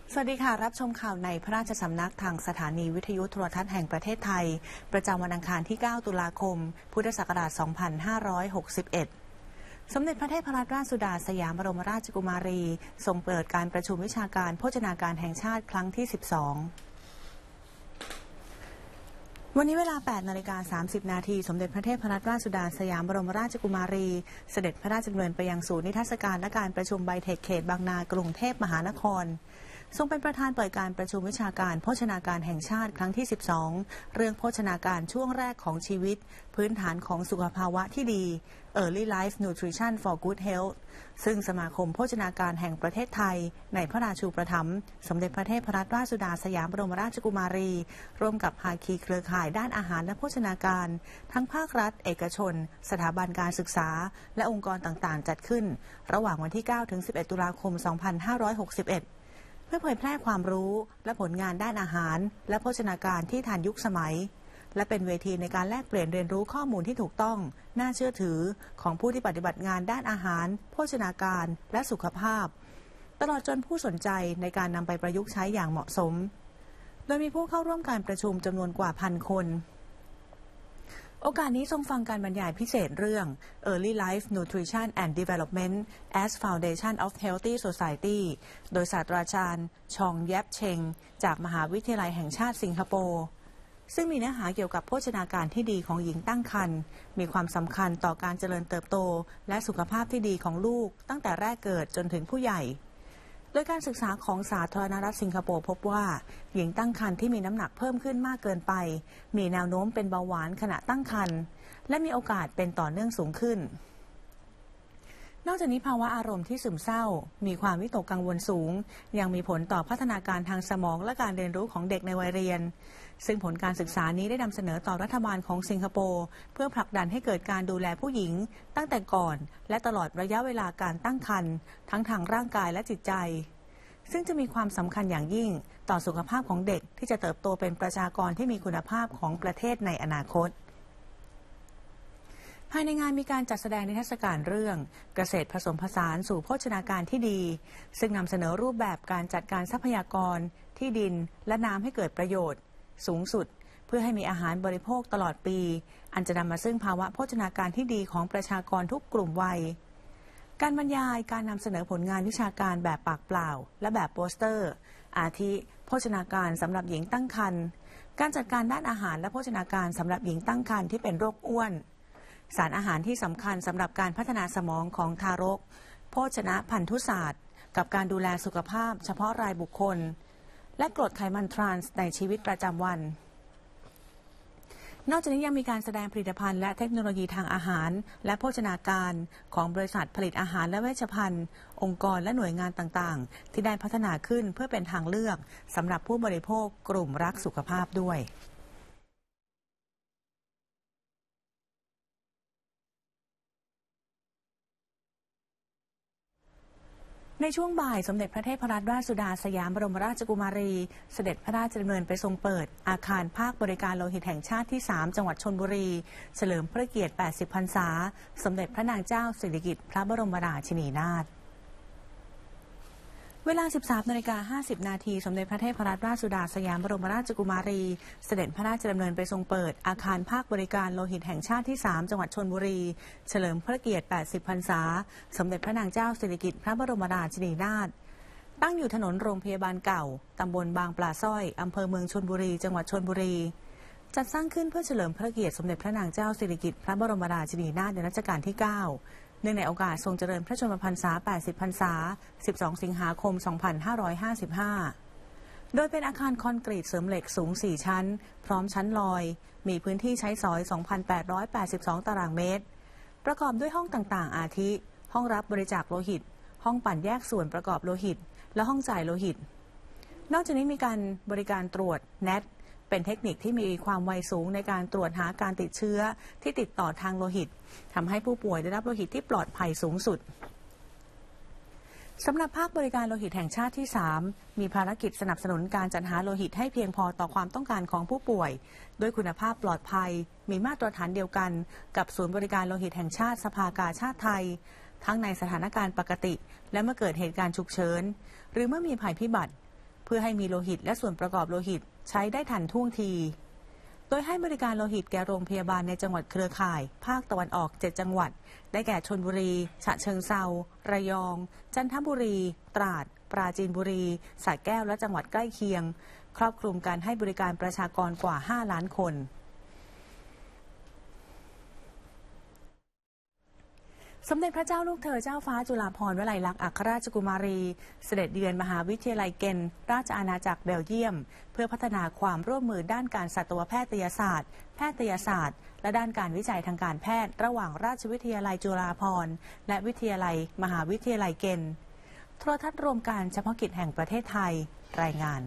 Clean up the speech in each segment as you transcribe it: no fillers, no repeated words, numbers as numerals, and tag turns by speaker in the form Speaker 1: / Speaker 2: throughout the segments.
Speaker 1: สวัสดีค่ะรับชมข่าวในพระราชสำนักทางสถานีวิทยุโทรทัศน์แห่งประเทศไทยประจำวันอังคารที่ 9 ตุลาคม พุทธศักราช 2561 สมเด็จพระเทพรัตนราชสุดาสยามบรมราชกุมารีทรงเปิดการประชุมวิชาการโภชนาการแห่งชาติครั้งที่ 12 วันนี้เวลา 8:30 น.สมเด็จพระเทพรัตนราชสุดาสยามบรมราชกุมารีเสด็จพระราชดำเนินไปยังศูนย์นิทรรศการและการประชุมไบเทคเขตบางนากรุงเทพมหานครทรงเป็นประธานเปิดการประชุมวิชาการโภชนาการแห่งชาติครั้งที่ 12 เรื่องโภชนาการช่วงแรกของชีวิตพื้นฐานของสุขภาวะที่ดี Early Life Nutrition for Good Health ซึ่งสมาคมโภชนาการแห่งประเทศไทยในพระราชูปถัมภ์สมเด็จพระเทพรัตนราชสุดาสยามบรมราชกุมารีร่วมกับภาคีเครือข่ายด้านอาหารและโภชนาการทั้งภาครัฐเอกชนสถาบันการศึกษาและองค์กรต่างๆจัดขึ้นระหว่างวันที่ 9 ถึง 11 ตุลาคม 2561เพื่อเผยแพร่ความรู้และผลงานด้านอาหารและโภชนาการที่ทันยุคสมัยและเป็นเวทีในการแลกเปลี่ยนเรียนรู้ข้อมูลที่ถูกต้องน่าเชื่อถือของผู้ที่ปฏิบัติงานด้านอาหารโภชนาการและสุขภาพตลอดจนผู้สนใจในการนำไปประยุกต์ใช้อย่างเหมาะสมโดยมีผู้เข้าร่วมการประชุมจำนวนกว่า 1,000 คนโอกาสนี้ทรงฟังการบรรยายพิเศษเรื่อง Early Life Nutrition and Development as Foundation of Healthy Society โดยศาสตราจารย์ชองแยบเชงจากมหาวิทยาลัยแห่งชาติสิงคโปร์ซึ่งมีเนื้อหาเกี่ยวกับโภชนาการที่ดีของหญิงตั้งครรภ์มีความสำคัญต่อการเจริญเติบโตและสุขภาพที่ดีของลูกตั้งแต่แรกเกิดจนถึงผู้ใหญ่โดยการศึกษาของสาธารณรัฐสิงคโปร์พบว่าหญิงตั้งครรภ์ที่มีน้ำหนักเพิ่มขึ้นมากเกินไปมีแนวโน้มเป็นเบาหวานขณะตั้งครรภ์และมีโอกาสเป็นต่อเนื่องสูงขึ้นนอกจากนี้ภาวะอารมณ์ที่ซึมเศร้ามีความวิตกกังวลสูงยังมีผลต่อพัฒนาการทางสมองและการเรียนรู้ของเด็กในวัยเรียนซึ่งผลการศึกษานี้ได้นำเสนอต่อรัฐบาลของสิงคโปร์เพื่อผลักดันให้เกิดการดูแลผู้หญิงตั้งแต่ก่อนและตลอดระยะเวลาการตั้งครรภ์ทั้งทางร่างกายและจิตใจซึ่งจะมีความสำคัญอย่างยิ่งต่อสุขภาพของเด็กที่จะเติบโตเป็นประชากรที่มีคุณภาพของประเทศในอนาคตภายในงานมีการจัดแสดงนิทรรศการเรื่องเกษตรผสมผสานสู่โภชนาการที่ดีซึ่งนำเสนอรูปแบบการจัดการทรัพยากรที่ดินและน้ำให้เกิดประโยชน์สูงสุดเพื่อให้มีอาหารบริโภคตลอดปีอันจะนำมาซึ่งภาวะโภชนาการที่ดีของประชากรทุกกลุ่มวัยการบรรยายการนำเสนอผลงานวิชาการแบบปากเปล่าและแบบโปสเตอร์อาทิโภชนาการสำหรับหญิงตั้งครรภ์การจัดการด้านอาหารและโภชนาการสำหรับหญิงตั้งครรภ์ที่เป็นโรคอ้วนสารอาหารที่สำคัญสำหรับการพัฒนาสมองของทารกโภชนะพันธุศาสตร์กับการดูแลสุขภาพเฉพาะรายบุคคลและกรดไขมันทรานส์ในชีวิตประจำวันนอกจากนี้ยังมีการแสดงผลิตภัณฑ์และเทคโนโลยีทางอาหารและโภชนาการของบริษัทผลิตอาหารและเวชภัณฑ์องค์กรและหน่วยงานต่างๆที่ได้พัฒนาขึ้นเพื่อเป็นทางเลือกสำหรับผู้บริโภคกลุ่มรักสุขภาพด้วยในช่วงบ่ายสมเด็จพระเทพรัตนราชสุดาสยามบรมราชกุมารีเสด็จพระราชดำเนินไปทรงเปิดอาคารภาคบริการโลหิตแห่งชาติที่ 3 จังหวัดชลบุรีเฉลิมพระเกียรติ 80 พรรษาสมเด็จพระนางเจ้าสิริกิติ์พระบรมราชินีนาถเวลา 13:50 น.สมเด็จพระเทพรัตนราชสุดาสยามบรมราชกุมารีเสด็จพระราชดำเนินไปทรงเปิดอาคารภาคบริการโลหิตแห่งชาติที่ 3 จังหวัดชลบุรีเฉลิมพระเกียรติ 80 พรรษาสมเด็จพระนางเจ้าสิริกิติ์พระบรมราชินีนาถตั้งอยู่ถนนโรงพยาบาลเก่าตำบลบางปลาสร้อยอำเภอเมืองชลบุรีจังหวัดชลบุรีจัดสร้างขึ้นเพื่อเฉลิมพระเกียรติสมเด็จพระนางเจ้าสิริกิติ์พระบรมราชินีนาถในรัชกาลที่ 9เนื่องในโอกาสทรงเจริญพระชนมพรรษา 80 พรรษา 12 สิงหาคม 2555 โดยเป็นอาคารคอนกรีตเสริมเหล็กสูง 4 ชั้นพร้อมชั้นลอยมีพื้นที่ใช้สอย 2,882 ตารางเมตรประกอบด้วยห้องต่างๆอาทิห้องรับบริจาคโลหิตห้องปั่นแยกส่วนประกอบโลหิตและห้องจ่ายโลหิตนอกจากนี้มีการบริการตรวจ NAT เป็นเทคนิคที่มีความไวสูงในการตรวจหาการติดเชื้อที่ติดต่อทางโลหิตทำให้ผู้ป่วยได้รับโลหิตที่ปลอดภัยสูงสุดสำหรับภาคบริการโลหิตแห่งชาติที่ 3 มีภารกิจสนับสนุนการจัดหาโลหิตให้เพียงพอต่อความต้องการของผู้ป่วยด้วยคุณภาพปลอดภัยมีมาตรฐานเดียวกันกับศูนย์บริการโลหิตแห่งชาติสภากาชาดไทยทั้งในสถานการณ์ปกติและเมื่อเกิดเหตุการณ์ฉุกเฉินหรือเมื่อมีภัยพิบัติพื่อให้มีโลหิตและส่วนประกอบโลหิตใช้ได้ทันท่วงทีโดยให้บริการโลหิตแก่โรงพยาบาลในจังหวัดเครือข่ายภาคตะวันออก7จังหวัดได้แก่ชลบุรีฉะเชิงเทราระยองจันทบุรีตราดปราจีนบุรีสระแก้วและจังหวัดใกล้เคียงครอบคลุมการให้บริการประชากรกว่า5 ล้านคนสมเด็จพระเจ้าลูกเธอเจ้าฟ้าจุฬาภรณ์วลัยลักษณ์อัครราชกุมารีเสด็จเยือนมหาวิทยาลัยเกนราชอาณาจักรเบลเยียมเพื่อพัฒนาความร่วมมือด้านการสัตวแพทยศาสตร์แพทยศาสตร์และด้านการวิจัยทางการแพทย์ระหว่างราชวิทยาลัยจุฬาภรณ์และวิทยาลัยมหาวิทยาลัยเกนโทรทัศน์รวมการเฉพาะกิจแห่งประเทศไทยรายงาน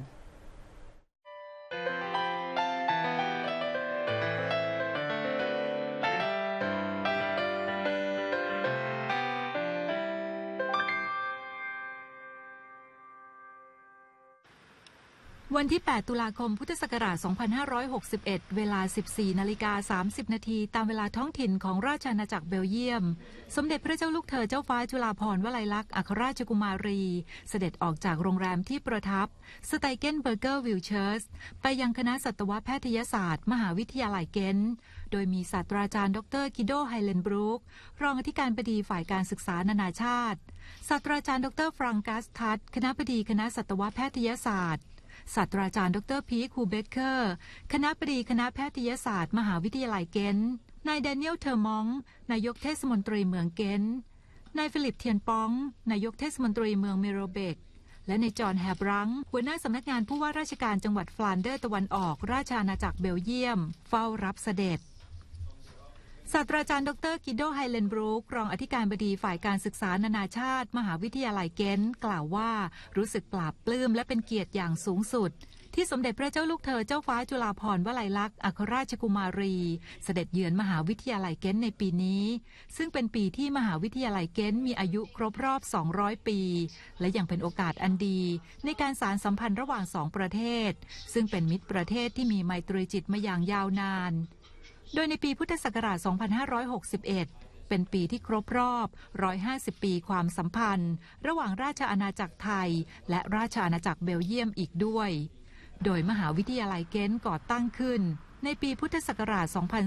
Speaker 2: วันที่ 8 ตุลาคม พุทธศักราช 2561 เวลา 14:30 นาทีตามเวลาท้องถิ่นของราชอาณาจักรเบลเยียมสมเด็จพระเจ้าลูกเธอเจ้าฟ้าจุฬาภรณ์วลัยลักษณ์อัครราชกุมารีเสด็จออกจากโรงแรมที่ประทับสไตเกนเบอร์เกอร์วิลเชิร์สไปยังคณะสัตวแพทยศาสตร์มหาวิทยาลัยเกนโดยมีศาสตราจารย์ดรกิโดไฮเลนบรูครองอธิการบดีฝ่ายการศึกษานานาชาติศาสตราจารย์ดรฟรังกัสทัตคณบดีคณะสัตวแพทยศาสตร์ศาสตราจารย์ดรพีคคูเบเกอร์คณบดีคณะแพทยศาสตร์มหาวิทยาลัยเกนต์นายแดเนียลเทอร์มองนายกเทศมนตรีเมืองเกนต์นายฟิลิปเทียนปองนายกเทศมนตรีเมืองเมโรเบกและนายจอห์นแฮบรังหัวหน้าสำนักงานผู้ว่าราชการจังหวัดฟลานเดอร์ตะวันออกราชอาณาจักรเบลเยียมเฝ้ารับเสด็จศาสตราจารย์ดรกิโดไฮเลนบรูครองอธิการบดีฝ่ายการศึกษานานาชาติมหาวิทยาลัยเกนต์กล่าวว่ารู้สึกปลาบปลื้มและเป็นเกียรติอย่างสูงสุดที่สมเด็จพระเจ้าลูกเธอเจ้าฟ้าจุฬาภรณ์วลัยลักษณ์อัครราชกุมารีเสด็จเยือนมหาวิทยาลัยเกนต์ในปีนี้ซึ่งเป็นปีที่มหาวิทยาลัยเกนต์มีอายุครบรอบ200 ปีและยังเป็นโอกาสอันดีในการสานสัมพันธ์ระหว่าง2ประเทศซึ่งเป็นมิตรประเทศที่มีไมตรีจิตมาอย่างยาวนานโดยในปีพุทธศักราช 2561 เป็นปีที่ครบรอบ 150 ปีความสัมพันธ์ระหว่างราชอาณาจักรไทยและราชอาณาจักรเบลเยียมอีกด้วยโดยมหาวิทยาลัยเกนต์ก่อตั้งขึ้นในปีพุทธศักราช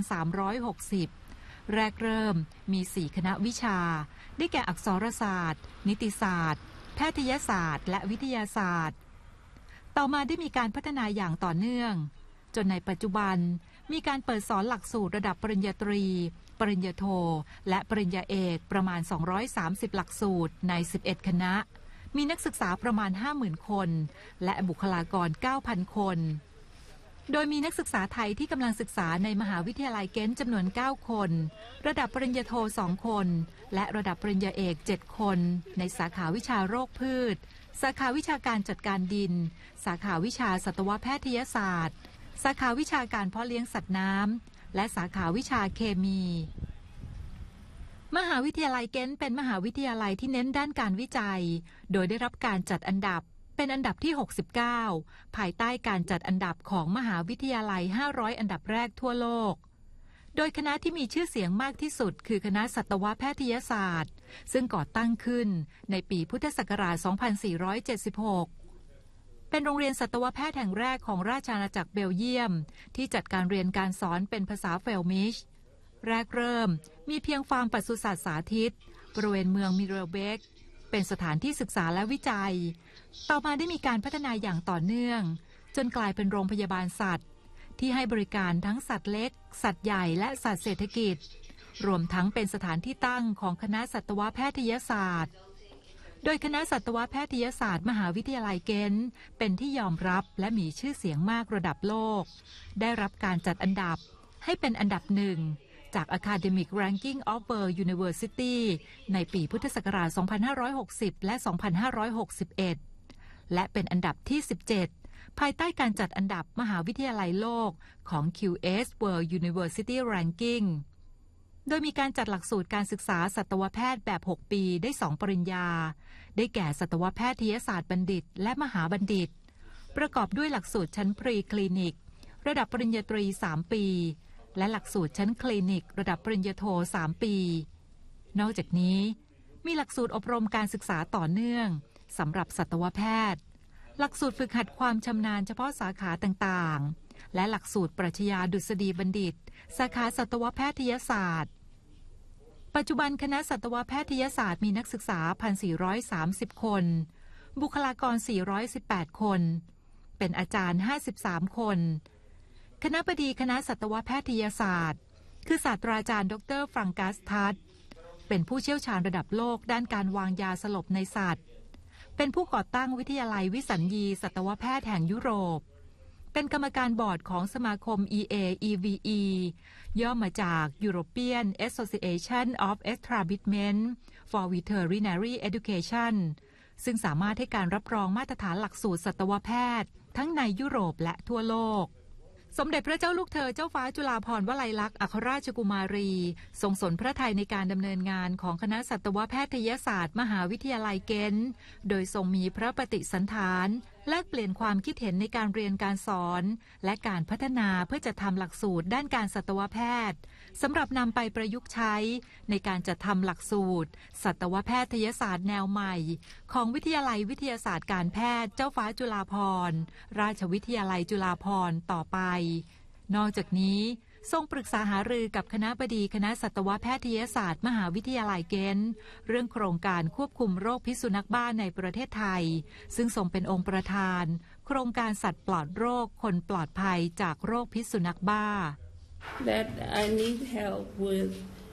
Speaker 2: 2360 แรกเริ่มมี 4 คณะวิชาได้แก่อักษรศาสตร์นิติศาสตร์แพทยศาสตร์และวิทยาศาสตร์ต่อมาได้มีการพัฒนาอย่างต่อเนื่องจนในปัจจุบันมีการเปิดสอนหลักสูตรระดับปริญญาตรีปริญญาโทและปริญญาเอกประมาณ230หลักสูตรใน11คณะมีนักศึกษาประมาณ 50,000 คนและบุคลากร 9,000 คนโดยมีนักศึกษาไทยที่กำลังศึกษาในมหาวิทยาลัยเกนต์จำนวน9คนระดับปริญญาโท2คนและระดับปริญญาเอก7คนในสาขาวิชาโรคพืชสาขาวิชาการจัดการดินสาขาวิชาสัตวแพทยศาสตร์สาขาวิชาการเพาะเลี้ยงสัตว์น้ำและสาขาวิชาเคมีมหาวิทยาลัยเกนต์เป็นมหาวิทยาลัยที่เน้นด้านการวิจัยโดยได้รับการจัดอันดับเป็นอันดับที่69ภายใต้การจัดอันดับของมหาวิทยาลัย500อันดับแรกทั่วโลกโดยคณะที่มีชื่อเสียงมากที่สุดคือคณะสัตวแพทยศาสตร์ซึ่งก่อตั้งขึ้นในปีพุทธศักราช 2476เป็นโรงเรียนสัตวแพทย์แห่งแรกของราชอาณาจักรเบลเยียมที่จัดการเรียนการสอนเป็นภาษาเฟลมิชแรกเริ่มมีเพียงฟาร์มปศุสัตว์สาธิตบริเวณเมืองมิเรเบกเป็นสถานที่ศึกษาและวิจัยต่อมาได้มีการพัฒนาอย่างต่อเนื่องจนกลายเป็นโรงพยาบาลสัตว์ที่ให้บริการทั้งสัตว์เล็กสัตว์ใหญ่และสัตว์เศรษฐกิจรวมทั้งเป็นสถานที่ตั้งของคณะสัตวแพทยศาสตร์โดยคณะสัตวแพทยศาสตร์มหาวิทยาลัยเกนต์เป็นที่ยอมรับและมีชื่อเสียงมากระดับโลกได้รับการจัดอันดับให้เป็นอันดับหนึ่งจาก Academic Ranking of World University ในปีพุทธศักราช 2560 และ 2561 และเป็นอันดับที่ 17 ภายใต้การจัดอันดับมหาวิทยาลัยโลกของ QS World University Ranking โดยมีการจัดหลักสูตรการศึกษาสัตวแพทย์แบบ 6 ปีได้ 2 ปริญญาได้แก่สัตวแพทยศาสตร์บัณฑิตและมหาบัณฑิตประกอบด้วยหลักสูตรชั้นพรีคลินิกระดับปริญญาตรี 3 ปีและหลักสูตรชั้นคลินิกระดับปริญญาโท 3 ปีนอกจากนี้มีหลักสูตรอบรมการศึกษาต่อเนื่องสำหรับสัตวแพทย์หลักสูตรฝึกหัดความชำนาญเฉพาะสาขาต่างๆและหลักสูตรปรัชญาดุษฎีบัณฑิตสาขาสัตวแพทยศาสตร์ปัจจุบันคณะสัตวแพทยศาสตร์มีนักศึกษา 1,430 คนบุคลากร 418 คนเป็นอาจารย์ 53 คนคณบดีคณะสัตวแพทยศาสตร์คือศาสตราจารย์ดร.ฟรังกัสทัสเป็นผู้เชี่ยวชาญระดับโลกด้านการวางยาสลบในสัตว์เป็นผู้ก่อตั้งวิทยาลัยวิสัญญีสัตวแพทย์แห่งยุโรปเป็นกรรมการบอร์ดของสมาคม EAEVE ย่อมาจาก European Association of Establishment for Veterinary Education ซึ่งสามารถให้การรับรองมาตรฐานหลักสูตรสัตวแพทย์ทั้งในยุโรปและทั่วโลกสมเด็จพระเจ้าลูกเธอเจ้าฟ้าจุฬาภรณ์วลัยลักษณ์อัครราชกุมารีทรงสนพระทัยในการดำเนินงานของคณะสัตวแพทยศาสตร์มหาวิทยาลัยเกนต์โดยทรงมีพระปฏิสันฐานแลกเปลี่ยนความคิดเห็นในการเรียนการสอนและการพัฒนาเพื่อจะทำหลักสูตรด้านการสัตวแพทย์สำหรับนำไปประยุกต์ใช้ในการจัดทำหลักสูตรสัตวแพทยศาสตร์แนวใหม่ของวิทยาลัยวิทยาศาสตร์การแพทย์เจ้าฟ้าจุฬาภรณ์ราชวิทยาลัยจุฬาภรณ์ต่อไปนอกจากนี้ทรงปรึกษาหารือกับคณบดีคณะสัตวแพทยศาสตร์มหาวิทยาลัยเกนต์เรื่องโครงการควบคุมโรคพิษสุนัขบ้าในประเทศไทยซึ่งทรงเป็นองค์ประธานโครงการสัตว์ปลอดโรคคนปลอดภัยจากโรคพิษสุนัขบ้า
Speaker 3: That I need help with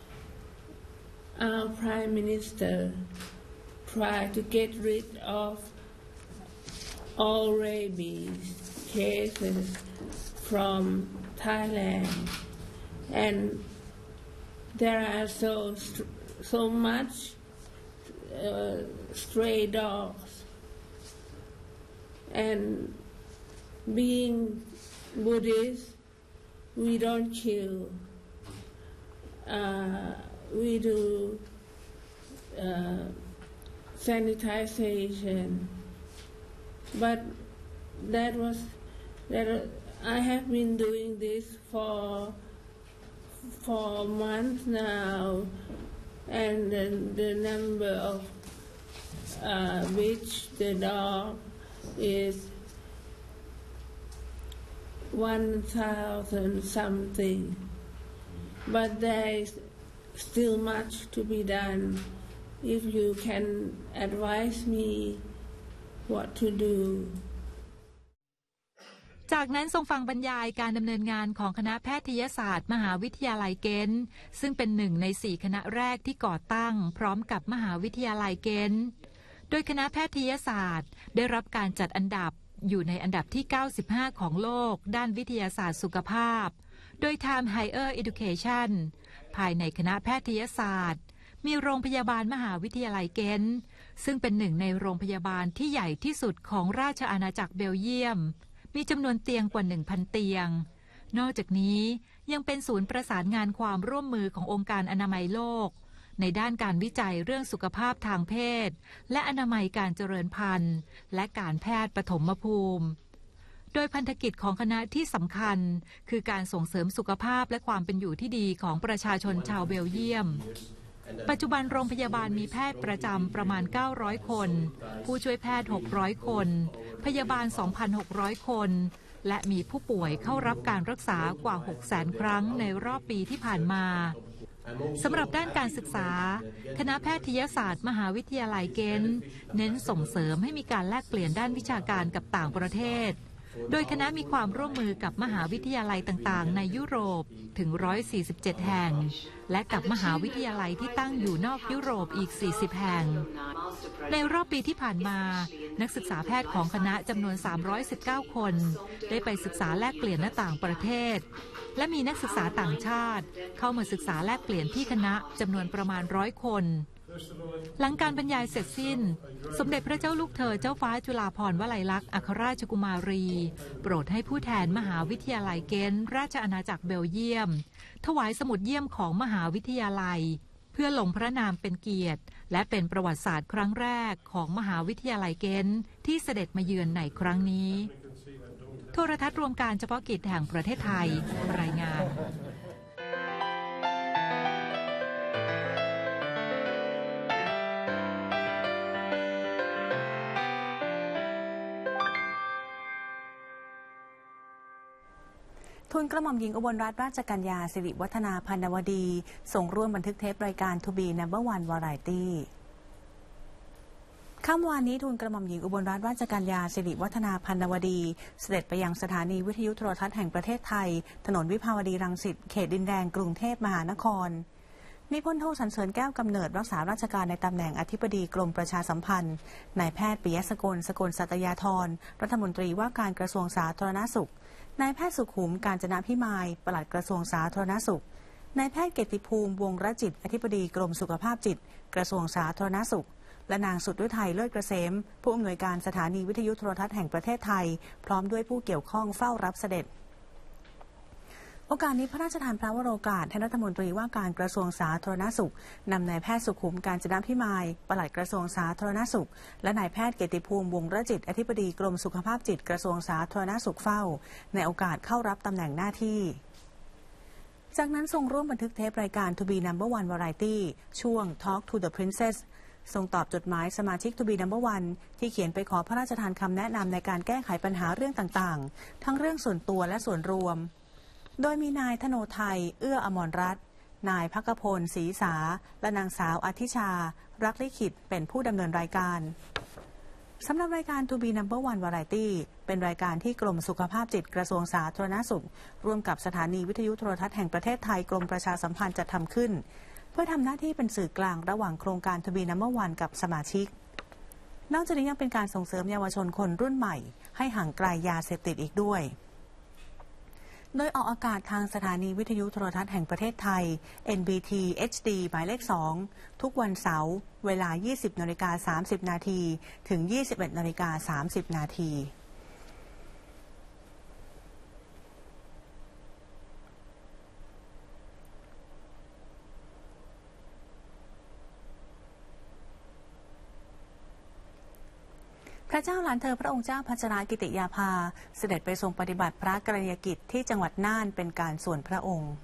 Speaker 3: our Prime Minister try to get rid of all rabies cases from Thailand, and there are so much stray dogs, and being Buddhist, we don't kill. We do sanitization, but that I have been doing this for months now, and the number of which the dog is 1,000 something, but there is still much to be done. If you can advise me what to do.
Speaker 2: จากนั้นทรงฟังบรรยายการดำเนินงานของคณะแพทยศาสตร์มหาวิทยาลัยเกนต์ซึ่งเป็นหนึ่งใน4คณะแรกที่ก่อตั้งพร้อมกับมหาวิทยาลัยเกนต์โดยคณะแพทยศาสตร์ได้รับการจัดอันดับอยู่ในอันดับที่95ของโลกด้านวิทยาศาสตร์สุขภาพโดย Time Higher Education ภายในคณะแพทยศาสตร์มีโรงพยาบาลมหาวิทยาลัยเกนต์ซึ่งเป็นหนึ่งในโรงพยาบาลที่ใหญ่ที่สุดของราชอาณาจักรเบลเยียมมีจำนวนเตียงกว่า 1,000 เตียงนอกจากนี้ยังเป็นศูนย์ประสานงานความร่วมมือขององค์การอนามัยโลกในด้านการวิจัยเรื่องสุขภาพทางเพศและอนามัยการเจริญพันธุ์และการแพทย์ปฐมภูมิโดยพันธกิจของคณะที่สำคัญคือการส่งเสริมสุขภาพและความเป็นอยู่ที่ดีของประชาชนชาวเบลเยียมปัจจุบันโรงพยาบาลมีแพทย์ประจำประมาณ900คนผู้ช่วยแพทย์600คนพยาบาล 2,600 คนและมีผู้ป่วยเข้ารับการรักษากว่า 600,000 ครั้งในรอบปีที่ผ่านมาสำหรับด้านการศึกษาคณะแพทยศาสตร์มหาวิทยาลัยเกนต์เน้นส่งเสริมให้มีการแลกเปลี่ยนด้านวิชาการกับต่างประเทศโดยคณะมีความร่วมมือกับมหาวิทยาลัยต่างๆในยุโรปถึง147แห่งและกับมหาวิทยาลัยที่ตั้งอยู่นอกยุโรปอีก40แห่งในรอบปีที่ผ่านมานักศึกษาแพทย์ของคณะจำนวน319คนได้ไปศึกษาแลกเปลี่ยนณต่างประเทศและมีนักศึกษาต่างชาติเข้ามาศึกษาแลกเปลี่ยนที่คณะจำนวนประมาณ100คนหลังการบรรยายเสร็จสิ้นสมเด็จพระเจ้าลูกเธอเจ้าฟ้าจุฬาภรณ์วลัยลักษณ์อัครราชกุมารีโปรดให้ผู้แทนมหาวิทยาลัยเกนต์ราชอาณาจักรเบลเยียมถวายสมุดเยี่ยมของมหาวิทยาลัยเพื่อลงพระนามเป็นเกียรติและเป็นประวัติศาสตร์ครั้งแรกของมหาวิทยาลัยเกนต์ที่เสด็จมาเยือนในครั้งนี้โทรทัศน์รวมการเฉพาะกิจแห่งประเทศไทยรายงาน
Speaker 1: ทูลกระหม่อมหญิงอุบลรัตนราชกัญญาสิริวัฒนาพันนวดีส่งร่วมบันทึกเทปรายการ To Be Number One Variety ค่ำวานนี้ทูลกระหม่อมหญิงอุบลรัตนราชกัญญาสิริวัฒนาพันนวดีเสด็จไปยังสถานีวิทยุโทรทัศน์แห่งประเทศไทยถนนวิภาวดีรังสิตเขตดินแดงกรุงเทพมหานครมีพลโทสรรเสริญแก้วกำเนิดรักษาราชการในตำแหน่งอธิบดีกรมประชาสัมพันธ์นายแพทย์ปิยะสกลสกลสัตยาธรรัฐมนตรีว่าการกระทรวงสาธารณสุขนายแพทย์สุขุมกาญจนาภิมายปลัดกระทรวงสาธารณสุขนายแพทย์เกติภูมิวงศ์รจิตอธิบดีกรมสุขภาพจิตกระทรวงสาธารณสุขและนางสุดฤทัยเลิศเกษมผู้อำนวยการสถานีวิทยุโทรทัศน์แห่งประเทศไทยพร้อมด้วยผู้เกี่ยวข้องเฝ้ารับเสด็จโอกาสนี้พระราชทานพระวโรกาสท่านรัฐมนตรีว่าการกระทรวงสาธารณสุขนำนายแพทย์สุขุมกาญจนาภิมายปลัดกระทรวงสาธารณสุขและนายแพทย์เกติภูมิวงศ์รจิตอธิบดีกรมสุขภาพจิตกระทรวงสาธารณสุขเฝ้าในโอกาสเข้ารับตำแหน่งหน้าที่จากนั้นทรงร่วมบันทึกเทปรายการ To Be Number One Variety ช่วง Talk to the Princess ทรงตอบจดหมายสมาชิก To Be Number One ที่เขียนไปขอพระราชทานคำแนะนำในการแก้ไขปัญหาเรื่องต่างๆทั้งเรื่องส่วนตัวและส่วนรวมโดยมีนายธโนไทยเอื้ออมรรัตน์นายภักพลศรีสาและนางสาวอธิชารักลิขิตเป็นผู้ดำเนินรายการสำหรับรายการ To Be Number One Variety เป็นรายการที่กรมสุขภาพจิตกระทรวงสาธารณสุขร่วมกับสถานีวิทยุโทรทัศน์แห่งประเทศไทยกรมประชาสัมพันธ์จัดทำขึ้นเพื่อทำหน้าที่เป็นสื่อกลางระหว่างโครงการ To Be Number One กับสมาชิกนอกจากนี้ยังเป็นการส่งเสริมเยาวชนคนรุ่นใหม่ให้ห่างไกลยาเสพติดอีกด้วยโดยออกอากาศทางสถานีวิทยุโทรทัศน์แห่งประเทศไทย NBT HD หมายเลข 2 ทุกวันเสาร์เวลา 20:30 นาทีถึง 21:30 นาทีพระเจ้าหลานเธอพระองค์เจ้าพัชรกิติยาภาเสด็จไปทรงปฏิบัติพระกรณียกิจที่จังหวัดน่านเป็นการส่วนพระองค์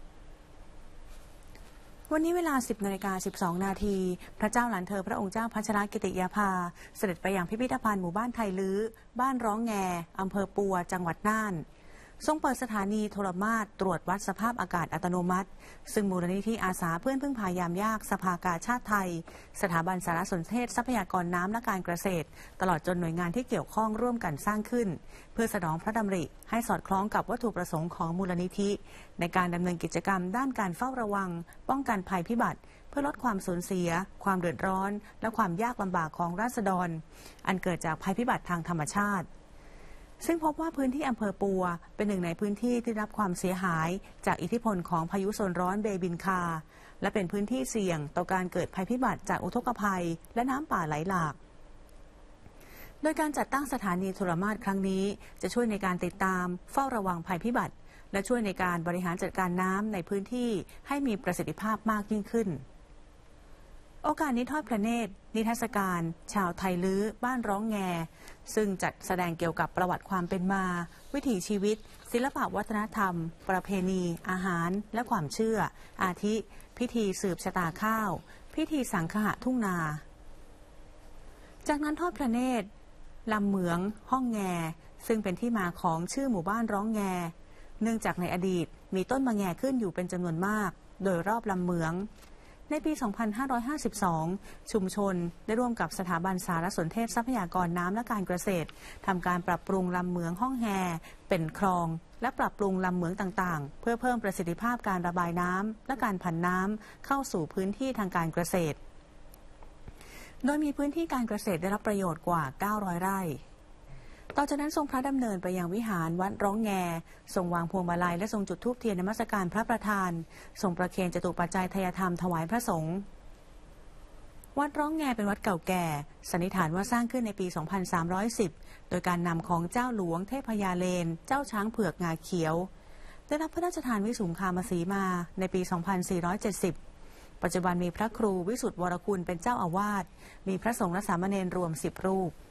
Speaker 1: วันนี้เวลา 10:12 นาทีพระเจ้าหลานเธอพระองค์เจ้าพัชรกิติยาภาเสด็จไปยังพิพิธภัณฑ์หมู่บ้านไทยลื้อบ้านร้องแงอำเภอปัวจังหวัดน่านทรงเปิดสถานีโทรมาตรตรวจวัดสภาพอากาศอัตโนมัติซึ่งมูลนิธิอาสาเพื่อนพึ่งพายามยากสภากาชาติไทยสถาบันสารสนเทศทรัพยากรน้ำและการเกษตรตลอดจนหน่วยงานที่เกี่ยวข้องร่วมกันสร้างขึ้นเพื่อสนองพระดำริให้สอดคล้องกับวัตถุประสงค์ของมูลนิธิในการดำเนินกิจกรรมด้านการเฝ้าระวังป้องกันภัยพิบัติเพื่อลดความสูญเสียความเดือดร้อนและความยากลำบากของราษฎรอันเกิดจากภัยพิบัติทางธรรมชาติซึ่งพบว่าพื้นที่อำเภอปัวเป็นหนึ่งในพื้นที่ที่รับความเสียหายจากอิทธิพลของพายุโซนร้อนเบบินคาและเป็นพื้นที่เสี่ยงต่อการเกิดภัยพิบัติจากอุทกภัยและน้ำป่าไหลหลากโดยการจัดตั้งสถานีโทรมาตรครั้งนี้จะช่วยในการติดตามเฝ้าระวังภัยพิบัติและช่วยในการบริหารจัดการน้ำในพื้นที่ให้มีประสิทธิภาพมากยิ่งขึ้นโอกาสนี้ทอดพระเนตรนิทรรศการชาวไทยลื้อบ้านร้องแงซึ่งจัดแสดงเกี่ยวกับประวัติความเป็นมาวิถีชีวิตศิลปวัฒนธรรมประเพณีอาหารและความเชื่ออาทิพิธีสืบชะตาข้าวพิธีสังฆะทุ่งนาจากนั้นทอดพระเนตรลำเหมืองห้องแงซึ่งเป็นที่มาของชื่อหมู่บ้านร้องแงเนื่องจากในอดีตมีต้นมะแงขึ้นอยู่เป็นจำนวนมากโดยรอบลำเหมืองในปี 2552 ชุมชนได้ร่วมกับสถาบันสารสนเทศทรัพยากรน้ำและการเกษตรทำการปรับปรุงลำเหมืองห้องแฮเป็นคลองและปรับปรุงลำเหมืองต่างๆเพื่อเพิ่มประสิทธิภาพการระบายน้ำและการผันน้ำเข้าสู่พื้นที่ทางการเกษตรโดยมีพื้นที่การเกษตรได้รับประโยชน์กว่า 900 ไร่ต่อจากนั้นทรงพระดำเนินไปยังวิหารวัดร้องแงทรงวางพวงมาลัยและทรงจุดธูปเทียนนมัสการพระประธานทรงประเคนจตุปัจจัยทายธรรมถวายพระสงฆ์วัดร้องแงเป็นวัดเก่าแก่สันนิษฐานว่าสร้างขึ้นในปี 2310 โดยการนำของเจ้าหลวงเทพยาเลนเจ้าช้างเผือกงาเขียวได้รับพระราชทานวิสุงคามสีมาในปี 2470 ปัจจุบันมีพระครูวิสุทธิวรคุณเป็นเจ้าอาวาสมีพระสงฆ์และสามเณรรวม 10 รูป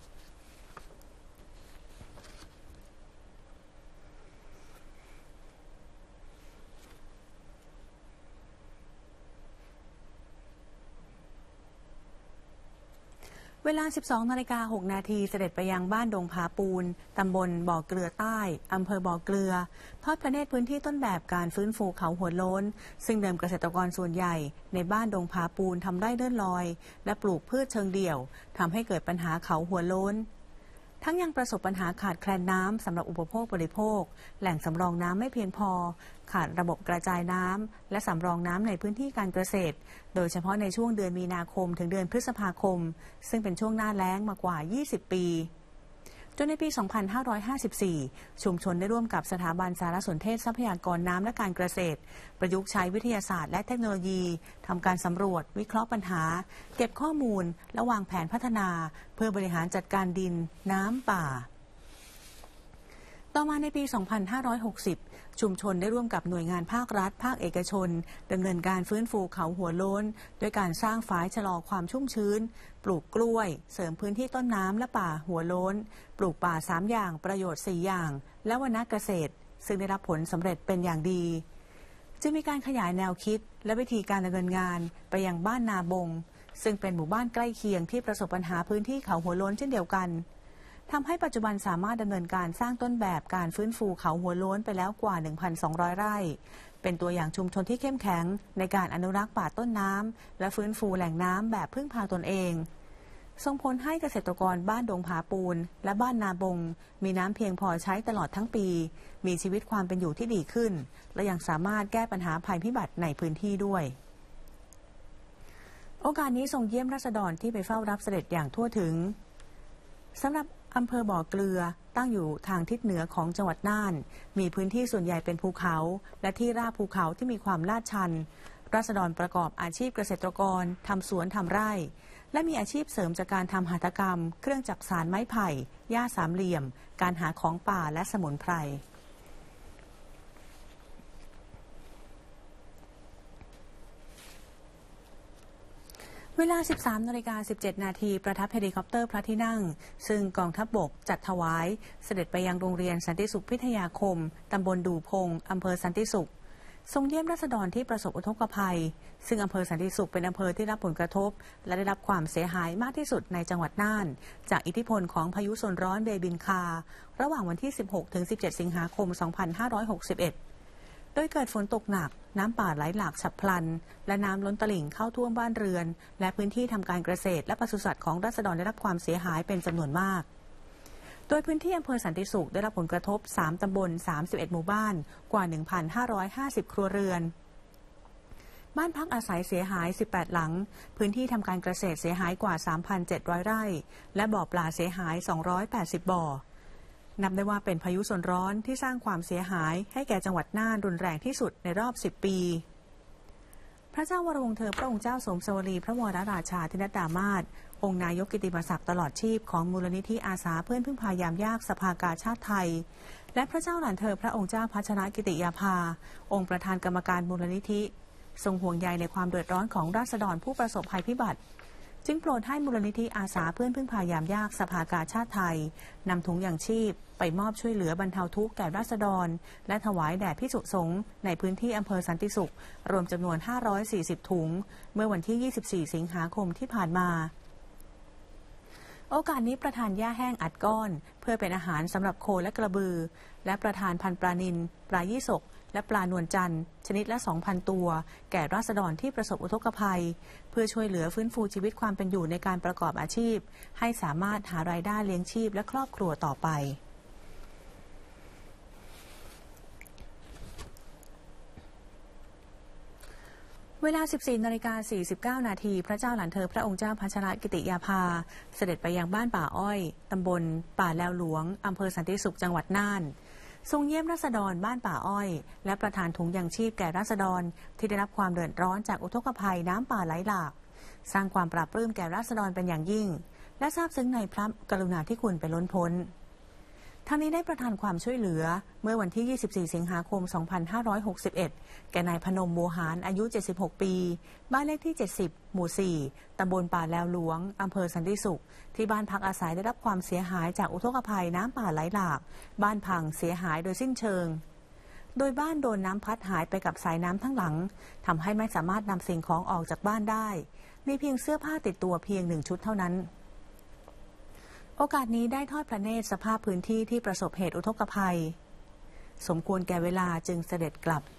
Speaker 1: เเวลา 12:06 นาทีเสด็จไปยังบ้านดงผาปูนตำบลบ่อเกลือใต้อำเภอบ่อเกลือทอดพระเนตรพื้นที่ต้นแบบการฟื้นฟูเขาหัวโล้นซึ่งเดิมเกษตรกรส่วนใหญ่ในบ้านดงผาปูนทำไร่เลื่อนลอยและปลูกพืชเชิงเดี่ยวทำให้เกิดปัญหาเขาหัวโล้นทั้งยังประสบปัญหาขาดแคลนน้ำสำหรับอุปโภคบริโภคแหล่งสำรองน้ำไม่เพียงพอขาดระบบกระจายน้ำและสำรองน้ำในพื้นที่การเกษตรโดยเฉพาะในช่วงเดือนมีนาคมถึงเดือนพฤษภาคมซึ่งเป็นช่วงหน้าแล้งมากว่า 20 ปีจนในปี 2554 ชุมชนได้ร่วมกับสถาบันสารสนเทศทรัพยากรน้ำและการเกษตรประยุกต์ใช้วิทยาศาสตร์และเทคโนโลยีทำการสำรวจวิเคราะห์ปัญหาเก็บข้อมูลและวางแผนพัฒนาเพื่อบริหารจัดการดินน้ำป่าต่อมาในปี 2560 ชุมชนได้ร่วมกับหน่วยงานภาครัฐภาคเอกชนดำเนินการฟื้นฟูเขาหัวโล้นด้วยการสร้างฝายชะลอความชุ่มชื้นปลูกกล้วยเสริมพื้นที่ต้นน้ำและป่าหัวโล้นปลูกป่า3อย่างประโยชน์4อย่างและวรรณเกษตรซึ่งได้รับผลสำเร็จเป็นอย่างดีจึงมีการขยายแนวคิดและวิธีการดำเนินงานไปยังบ้านนาบงซึ่งเป็นหมู่บ้านใกล้เคียงที่ประสบปัญหาพื้นที่เขาหัวโล้นเช่นเดียวกันทำให้ปัจจุบันสามารถดำเนินการสร้างต้นแบบการฟื้นฟูเขาหัวโล้นไปแล้วกว่า 1,200 ไร่เป็นตัวอย่างชุมชนที่เข้มแข็งในการอนุรักษ์ป่าต้นน้ำและฟื้นฟูแหล่งน้ำแบบพึ่งพาตนเองส่งผลให้เกษตรกรบ้านดงผาปูนและบ้านนาบงมีน้ำเพียงพอใช้ตลอดทั้งปีมีชีวิตความเป็นอยู่ที่ดีขึ้นและยังสามารถแก้ปัญหาภัยพิบัติในพื้นที่ด้วยโอกาสนี้ทรงเยี่ยมราษฎรที่ไปเฝ้ารับเสด็จอย่างทั่วถึงสำหรับอำเภอบ่อเกลือตั้งอยู่ทางทิศเหนือของจังหวัดน่านมีพื้นที่ส่วนใหญ่เป็นภูเขาและที่ราบภูเขาที่มีความลาดชันราษฎรประกอบอาชีพเกษตรกรทำสวนทำไร่และมีอาชีพเสริมจากการทำหัตถกรรมเครื่องจักสานไม้ไผ่หญ้าสามเหลี่ยมการหาของป่าและสมุนไพรเวลา 13:17 นาทีประทับเฮลิคอปเตอร์พระที่นั่งซึ่งกองทัพบกจัดถวายเสด็จไปยังโรงเรียนสันติสุขพิทยาคมตำบลดูพงอำเภอสันติสุขทรงเยี่ยมราษฎรที่ประสบอุทกภัยซึ่งอำเภอสันติสุขเป็นอำเภอที่รับผลกระทบและได้รับความเสียหายมากที่สุดในจังหวัดน่านจากอิทธิพลของพายุโซนร้อนเบบินคาระหว่างวันที่ 16-17 สิงหาคม 2561โดยเกิดฝนตกหนักน้ำป่าไหลหลากฉับพลันและน้ำล้นตลิ่งเข้าท่วมบ้านเรือนและพื้นที่ทำการเกษตรและปศุสัตว์ของราษฎรได้รับความเสียหายเป็นจำนวนมากโดยพื้นที่อำเภอสันติสุขได้รับผลกระทบ3ตำบล31หมู่บ้านกว่า 1,550 ครัวเรือนบ้านพักอาศัยเสียหาย18หลังพื้นที่ทำการเกษตรเสียหายกว่า 3,700 ไร่และบ่อปลาเสียหาย280บ่อนับได้ว่าเป็นพายุโซนร้อนที่สร้างความเสียหายให้แก่จังหวัดน่านรุนแรงที่สุดในรอบ10ปีพระเจ้าวรวงศ์เธอพระองค์เจ้าสมสวรีพระวรราชาธินดามาศองค์นายกกิตติมศักดิ์ตลอดชีพของมูลนิธิอาสาเพื่อนพึ่งพายามยากสภากาชาติไทยและพระเจ้าหลานเธอพระองค์เจ้าพัชรกิติยาภาองค์ประธานกรรมการมูลนิธิทรงห่วงใยในความเดือดร้อนของราษฎรผู้ประสบภัยพิบัติจึงโปรดให้มูลนิธิอาสาเพื่อนพึ่งพายามยากสภากาชาติไทยนำถุงยางชีพไปมอบช่วยเหลือบรรเทาทุกข์แก่ราษฎรและถวายแด่ภิกษุสงฆ์ในพื้นที่อำเภอสันติสุขรวมจำนวน540ถุงเมื่อวันที่24สิงหาคมที่ผ่านมาโอกาสนี้ประธานหญ้าแห้งอัดก้อนเพื่อเป็นอาหารสำหรับโคและกระบือและประธานพันธุ์ปลานิลปลายี่สกและปลานวลจันทร์ชนิดละ 2,000 ตัวแก่ราษฎรที่ประสบอุทกภัยเพื่อช่วยเหลือฟื้นฟูชีวิตความเป็นอยู่ในการประกอบอาชีพให้สามารถหารายได้เลี้ยงชีพและครอบครัวต่อไปเวลา 14:49 นาทีพระเจ้าหลานเธอพระองค์เจ้าพัชรกิติยาภาเสด็จไปยังบ้านป่าอ้อยตำบลป่าแลวหลวงอำเภอสันติสุขจังหวัดน่านทรงเยี่ยมราษฎรบ้านป่าอ้อยและประทานถุงยางชีพแก่ราษฎรที่ได้รับความเดือดร้อนจากอุทกภัยน้ำป่าไหลหลากสร้างความปราบปลื้มแก่ราษฎรเป็นอย่างยิ่งและซาบซึ้งในพระกรุณาธิคุณเป็นล้นพ้นทั้งนี้ได้ประทานความช่วยเหลือเมื่อวันที่ 24 สิงหาคม 2561 แก่นายพนมบัวหารอายุ 76 ปี บ้านเลขที่ 70 หมู่ 4 ตำบลป่าแลวหลวง อำเภอสันติสุข ที่บ้านพักอาศัยได้รับความเสียหายจากอุทกภัยน้ำป่าไหลหลาก บ้านพังเสียหายโดยสิ้นเชิง โดยบ้านโดนน้ำพัดหายไปกับสายน้ำทั้งหลัง ทำให้ไม่สามารถนำสิ่งของออกจากบ้านได้ มีเพียงเสื้อผ้าติดตัวเพียง1 ชุดเท่านั้นโอกาสนี้ได้ทอดพระเนตรสภาพพื้นที่ที่ประสบเหตุอุทกภัยสมควรแก่เวลาจึงเสด็จกลับ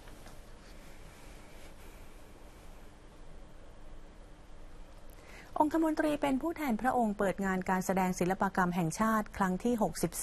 Speaker 1: องคมนตรีเป็นผู้แทนพระองค์เปิดงานการแสดงศิลปกรรมแห่งชาติครั้งที่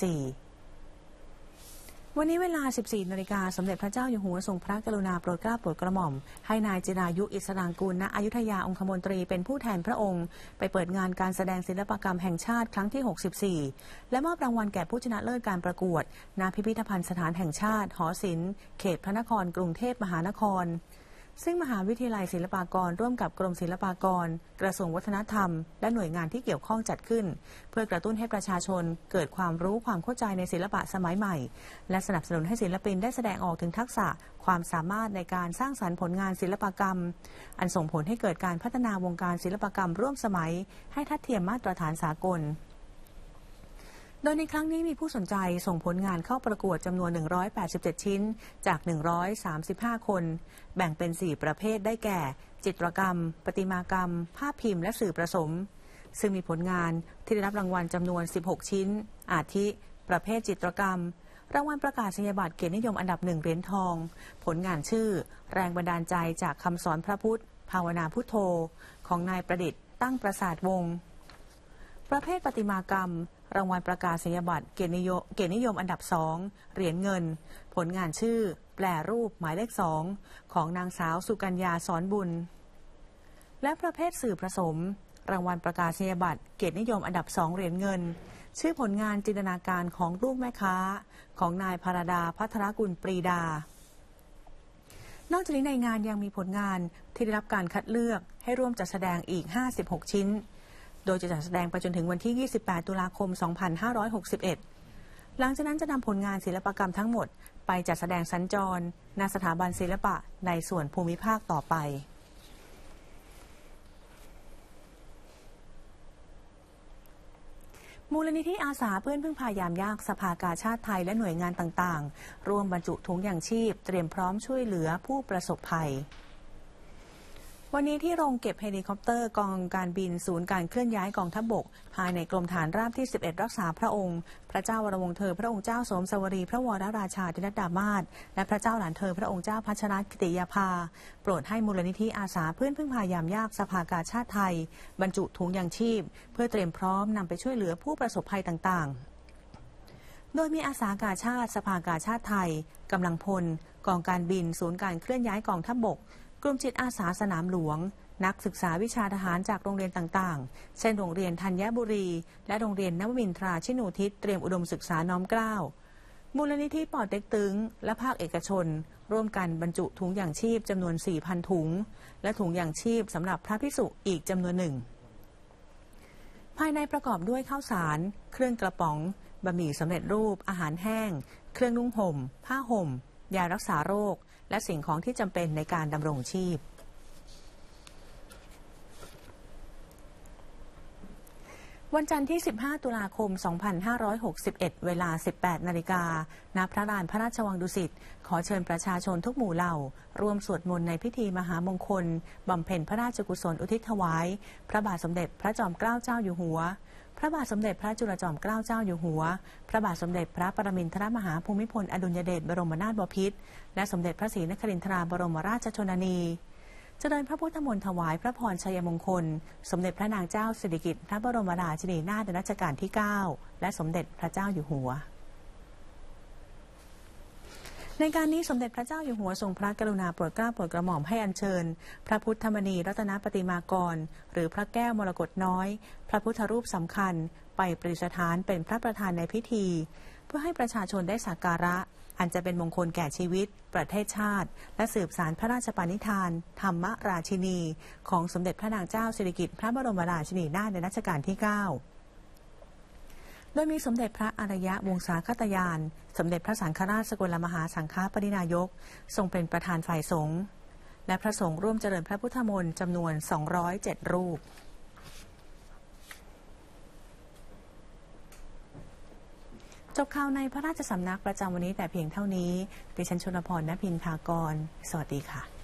Speaker 1: 64 วันนี้เวลา 14 นาฬิกาสมเด็จพระเจ้าอยู่หัวทรงพระกรุณาโปรดเกล้าโปรดกระหม่อมให้นายจิรายุอิสรางกูลณอยุธยาองคมนตรีเป็นผู้แทนพระองค์ไปเปิดงานการแสดงศิลปกรรมแห่งชาติครั้งที่ 64 และมอบรางวัลแก่ผู้ชนะเลิศการประกวดณพิพิธภัณฑ์สถานแห่งชาติหอศิลป์เขตพระนครกรุงเทพมหานครซึ่งมหาวิทยาลัยศิลปากรร่วมกับกรมศิลปากรกระทรวงวัฒนธรรมและหน่วยงานที่เกี่ยวข้องจัดขึ้นเพื่อกระตุ้นให้ประชาชนเกิดความรู้ความเข้าใจในศิลปะสมัยใหม่และสนับสนุนให้ศิลปินได้แสดงออกถึงทักษะความสามารถในการสร้างสรรค์ผลงานศิลปกรรมอันส่งผลให้เกิดการพัฒนาวงการศิลปกรรมร่วมสมัยให้ทัดเทียมมาตรฐานสากลโดยในครั้งนี้มีผู้สนใจส่งผลงานเข้าประกวดจำนวน187ชิ้นจาก135คนแบ่งเป็น4ประเภทได้แก่จิตรกรรมประติมากรรมภาพพิมพ์และสื่อผสมซึ่งมีผลงานที่ได้รับรางวัลจำนวน16ชิ้นอาทิประเภทจิตรกรรมรางวัลประกาศนียบัตรเกียรตินิยมอันดับ1เหรียญทองผลงานชื่อแรงบันดาลใจจากคำสอนพระพุทธภาวนาพุทโธของนายประดิษฐ์ตั้งประสาทวงศ์ประเภทประติมากรรมรางวัลประกาศนียบัตรเกียรตินิยมอันดับ2เหรียญเงินผลงานชื่อแปลรูปหมายเลข2ของนางสาวสุกัญญาสอนบุญและประเภทสื่อผสมรางวัลประกาศนียบัตรเกียรตินิยมอันดับ2เหรียญเงินชื่อผลงานจินตนาการของลูกแม่ค้าของนายภารดาภัทรกุลปรีดานอกจากนี้ในงานยังมีผลงานที่ได้รับการคัดเลือกให้ร่วมจัดแสดงอีก56ชิ้นโดยจะจัดแสดงไปจนถึงวันที่ 28 ตุลาคม 2561 หลังจากนั้นจะนำผลงานศิลปกรรมทั้งหมดไปจัดแสดงสัญจรณสถาบันศิลปะในส่วนภูมิภาคต่อไปมูลนิธิอาสาเพื่อนพึ่งพายามยากสภากาชาดไทยและหน่วยงานต่างๆร่วมบรรจุถุงยางชีพเตรียมพร้อมช่วยเหลือผู้ประสบภัยวันนี้ที่โรงเก็บเฮลิคอปเตอร์กองการบินศูนย์การเคลื่อนย้ายกองทัพบกภายในกรมฐานราบที่11รักษาพระองค์พระเจ้าวรวงศ์เธอพระองค์เจ้าสมสวรีพระวรราชาธินัดดามาศและพระเจ้าหลานเธอพระองค์เจ้าพัชรกิติยาภาโปรดให้มูลนิธิอาสาเพื่อนพึ่งพายามยากสภากาชาดไทยบรรจุถุงยางชีพเพื่อเตรียมพร้อมนำไปช่วยเหลือผู้ประสบภัยต่างๆโดยมีอาสากาชาดสภากาชาดไทยกำลังพลกองการบินศูนย์การเคลื่อนย้ายกองทัพบกกลุ่มจิตอาสาสนามหลวงนักศึกษาวิชาทหารจากโรงเรียนต่างๆเช่นโรงเรียนธัญบุรีและโรงเรียนนวมินทราชินูทิศเตรียมอุดมศึกษาน้อมเกล้ามูลนิธิป่อเต็กตึงและภาคเอกชนร่วมกันบรรจุถุงยางชีพจำนวน 4,000 ถุงและถุงยางชีพสำหรับพระภิกษุอีกจำนวนหนึ่งภายในประกอบด้วยข้าวสารเครื่องกระป๋องบะหมี่สำเร็จรูปอาหารแห้งเครื่องนุ่งห่มผ้าห่มยารักษาโรคและสิ่งของที่จำเป็นในการดำรงชีพวันจันทร์ที่ 15 ตุลาคม 2561 เวลา 18 นาฬิกา ณ พระลานพระราชวังดุสิต ขอเชิญประชาชนทุกหมู่เหล่าร่วมสวดมนต์ในพิธีมหามงคลบำเพ็ญพระราชกุศลอุทิศถวายพระบาทสมเด็จพระจอมเกล้าเจ้าอยู่หัวพระบาทสมเด็จพระจุลจอมเกล้าเจ้าอยู่หัวพระบาทสมเด็จพระปรมินทรมหาภูมิพลอดุลยเดชบรมนาถบพิตรและสมเด็จพระศรีนครินทราบรมราชชนนีเจริญพระพุทธมนต์ถวายพระพรชัยมงคลสมเด็จพระนางเจ้าสิริกิติ์พระบรมราชินีนาถรัชกาลที่ 9 และสมเด็จพระเจ้าอยู่หัวในการนี้สมเด็จพระเจ้าอยู่หัวทรงพระกรุณาโปรดเกล้าโปรดกระหม่อมให้อัญเชิญพระพุทธมณีรัตนประติมากรหรือพระแก้วมรกตน้อยพระพุทธรูปสำคัญไปประดิษฐานเป็นพระประธานในพิธีเพื่อให้ประชาชนได้สักการะอันจะเป็นมงคลแก่ชีวิตประเทศชาติและสืบสานพระราชปณิธานธรรมราชินีของสมเด็จพระนางเจ้าสิริกิติ์พระบรมราชินีนาถในรัชกาลที่ 9โดยมีสมเด็จพระอารยวงศาคตยานสมเด็จพระสังฆราชสกลมหาสังฆปรินายกทรงเป็นประธานฝ่ายสงฆ์และพระสงฆ์ร่วมเจริญพระพุทธมนต์จำนวน207รูปจบข่าวในพระราชสำนักประจำวันนี้แต่เพียงเท่านี้ดิฉันชลพร ณ พินภากรสวัสดีค่ะ